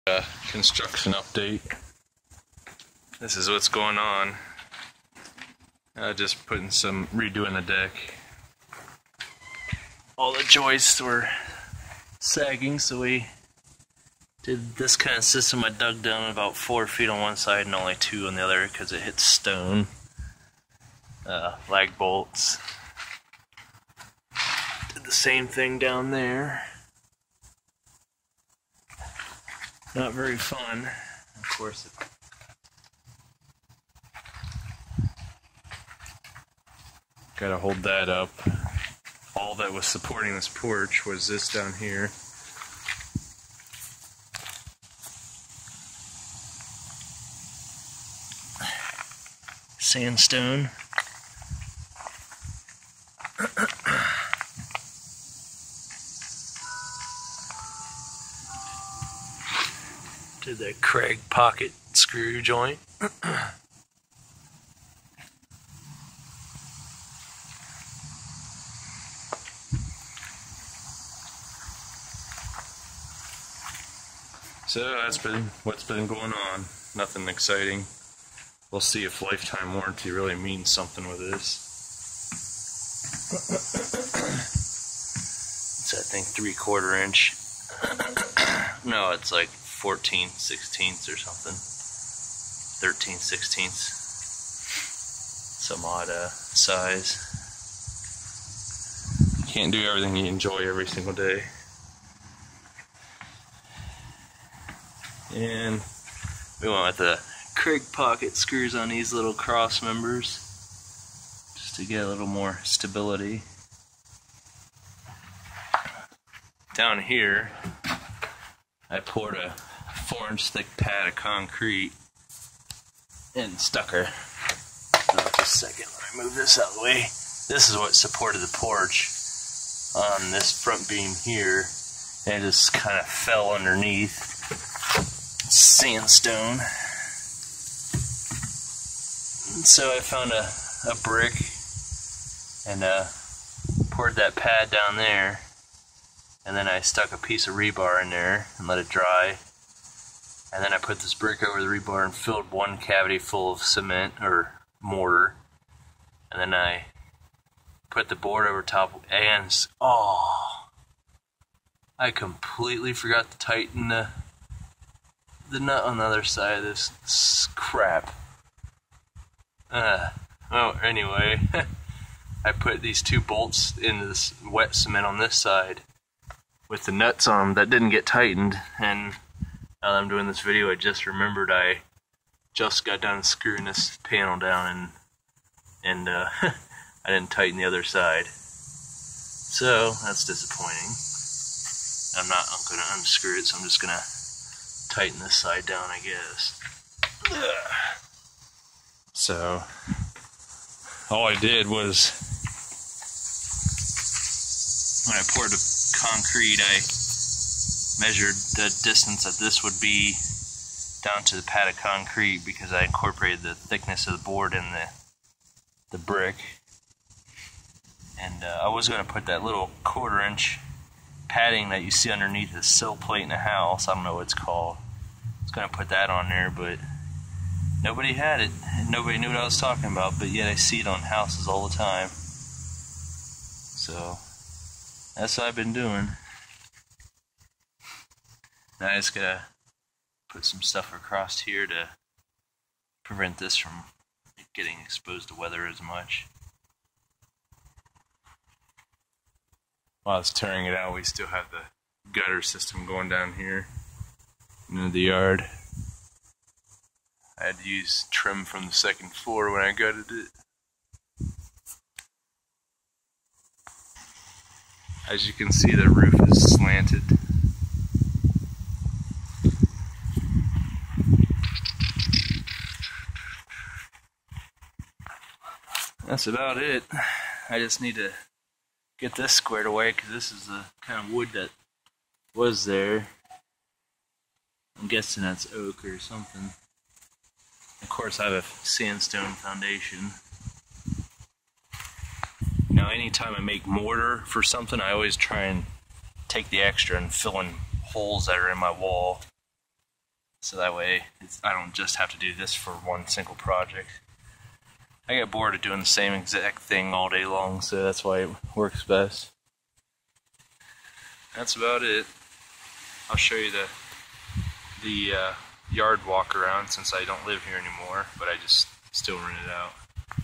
Construction update. This is what's going on. Just redoing the deck. All the joists were sagging, so we did this kind of system. I dug down about 4 feet on one side and only 2 on the other because it hits stone. Lag bolts. Did the same thing down there. Not very fun, of course. Gotta hold that up. All that was supporting this porch was this down here. Sandstone. Did the Craig pocket screw joint. So that's been what's been going on. Nothing exciting. We'll see if lifetime warranty really means something with this. It's I think 3/4 inch. No, it's like 14/16 or something. 13/16. Some odd size. You can't do everything you enjoy every single day. And we went with the Craig pocket screws on these little cross members just to get a little more stability. Down here I poured a 4-inch thick pad of concrete and stuck her. Just a second, let me move this out of the way. This is what supported the porch on this front beam here, and it just kind of fell underneath. Sandstone. And so I found a brick and poured that pad down there, and then I stuck a piece of rebar in there and let it dry, and then I put this brick over the rebar and filled one cavity full of cement or mortar, and then I put the board over top, and I completely forgot to tighten the nut on the other side of this crap. Well, anyway, I put these 2 bolts into this wet cement on this side with the nuts on them that didn't get tightened, and now that I'm doing this video, I just remembered I just got done screwing this panel down, and I didn't tighten the other side. So that's disappointing. I'm going to unscrew it, so I'm just going to tighten this side down, I guess. So all I did was, when I poured the concrete, I measured the distance that this would be down to the pad of concrete, because I incorporated the thickness of the board in the brick. And I was going to put that little 1/4 inch padding that you see underneath the sill plate in a house. I don't know what it's called. I was going to put that on there, but nobody had it, and nobody knew what I was talking about, but yet I see it on houses all the time. So that's what I've been doing. Now I just gotta put some stuff across here to prevent this from getting exposed to weather as much. While it's tearing it out, we still have the gutter system going down here into the yard. I had to use trim from the 2nd floor when I gutted it. As you can see, the roof is slanted. That's about it. I just need to get this squared away, because this is the kind of wood that was there. I'm guessing that's oak or something. Of course, I have a sandstone foundation. Now, anytime I make mortar for something, I always try and take the extra and fill in holes that are in my wall. so that way I don't just have to do this for one single project. I get bored of doing the same exact thing all day long, so that's why it works best. That's about it. I'll show you the yard walk around since I don't live here anymore, but I just still rent it out.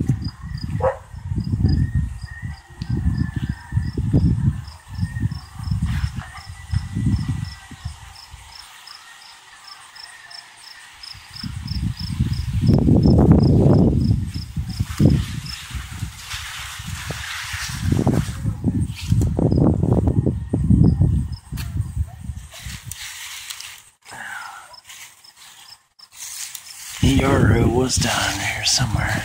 Yoru was down here somewhere.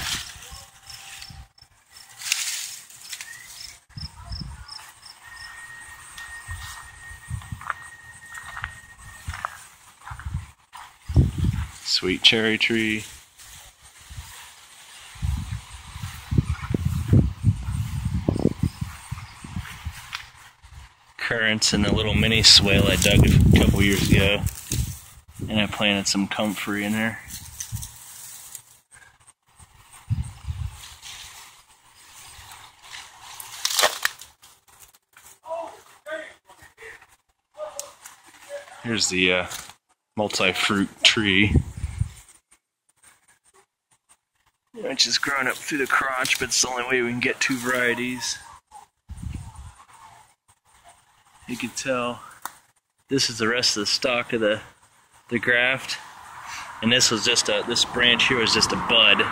Sweet cherry tree. Currants and the little mini swale I dug a couple years ago. And I planted some comfrey in there. Here's the multi-fruit tree, which is growing up through the crotch, but it's the only way we can get two varieties. You can tell this is the rest of the stalk of the graft, and this was just this branch here was just a bud.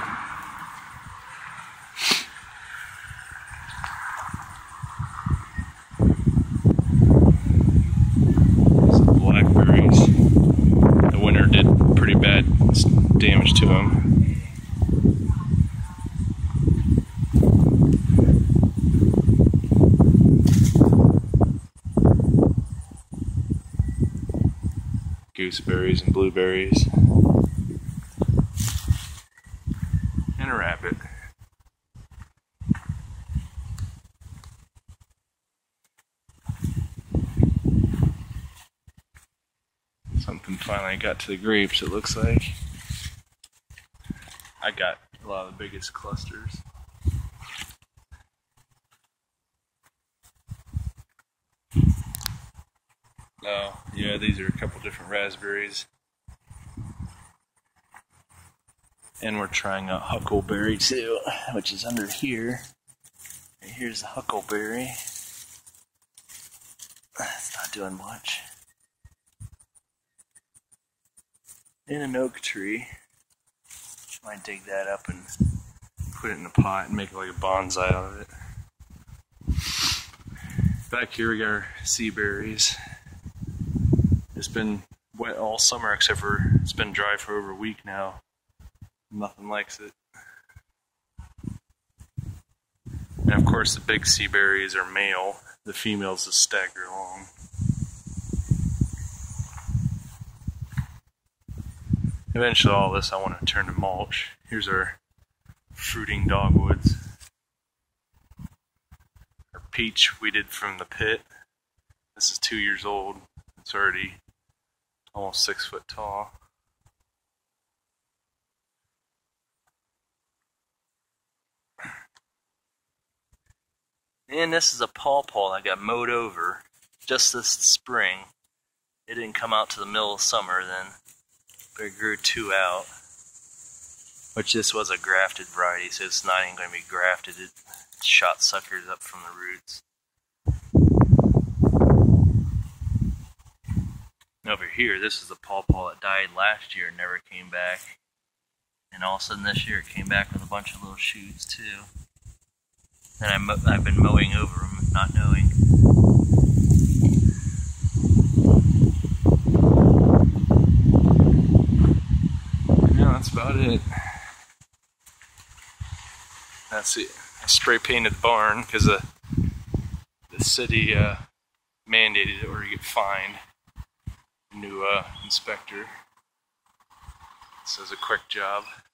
Damage to them. Gooseberries and blueberries. And a rabbit. Something finally got to the grapes, it looks like. I got a lot of the biggest clusters. Oh, yeah, these are a couple different raspberries. And we're trying a huckleberry too, which is under here. And here's the huckleberry. It's not doing much. And an oak tree. Might dig that up and put it in a pot and make like a bonsai out of it. Back here we got our sea berries. It's been wet all summer except for it's been dry for over a week now. Nothing likes it. And of course the big sea berries are male. The females just stagger along. Eventually all this I want to turn to mulch. Here's our fruiting dogwoods. Our peach we did from the pit. This is 2 years old. It's already almost 6 foot tall. And this is a pawpaw that got mowed over just this spring. It didn't come out to the middle of summer then. But it grew 2 out, which this was a grafted variety, so it's not even going to be grafted. It shot suckers up from the roots. Over here, this is a pawpaw that died last year and never came back. And all of a sudden this year it came back with a bunch of little shoots too. And I've been mowing over them, not knowing. That's about it. That's it. I spray painted the barn because the city mandated it or you get fined. New inspector. This is a quick job.